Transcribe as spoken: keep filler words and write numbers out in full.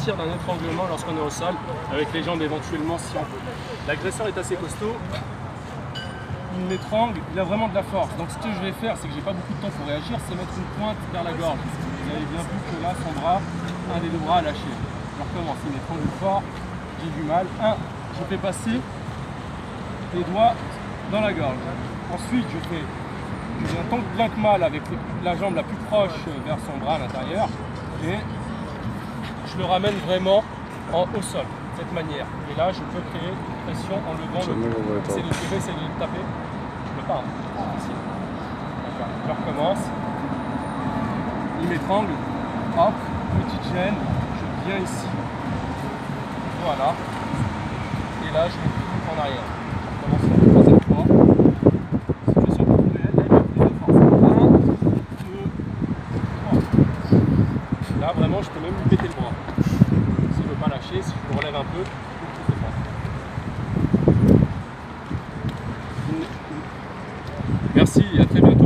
sortir d'un étranglement lorsqu'on est au sol, avec les jambes éventuellement si on peut. L'agresseur est assez costaud, il m'étrangle, il a vraiment de la force. Donc ce que je vais faire, c'est que j'ai pas beaucoup de temps pour réagir, c'est mettre une pointe vers la gorge. Vous avez bien vu que là, son bras, un des deux bras a lâché. Je recommence, il m'étrangle fort, j'ai du mal. Un, je fais passer les doigts dans la gorge. Ensuite, je fais je viens tant bien que mal avec la jambe la plus proche vers son bras à l'intérieur et je le ramène vraiment en, au sol, de cette manière. Et là, je peux créer une pression en levant le dos. C'est de tirer, c'est de le taper. Je peux pas, hein. D'accord. Je recommence. Il m'étrangle. Hop, petite gêne. Je viens ici. Voilà. Et là, je vais en arrière. Je recommence une troisième fois. Là, vraiment, je peux même lui péter le bras. Si je ne veux pas lâcher, si je le relève un peu, je peux le faire. Merci, à très bientôt.